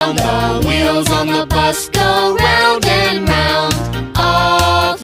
The wheels on the bus go round and round.